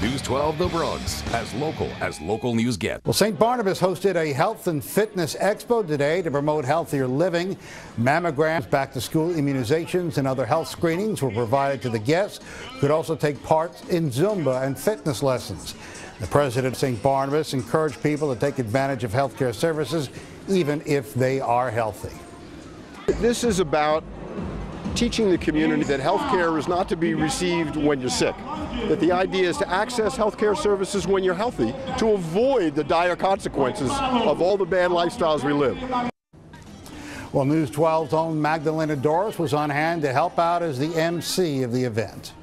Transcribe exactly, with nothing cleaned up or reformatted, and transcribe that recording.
News twelve The Bronx, as local as local news gets. Well, Saint Barnabas hosted a health and fitness expo today to promote healthier living. Mammograms, back-to-school immunizations, and other health screenings were provided to the guests, who could also take part in Zumba and fitness lessons. The president of Saint Barnabas encouraged people to take advantage of health care services, even if they are healthy. This is about teaching the community that health care is not to be received when you're sick. That the idea is to access health care services when you're healthy to avoid the dire consequences of all the bad lifestyles we live. Well, News twelve's own Magdalena Doris was on hand to help out as the M C of the event.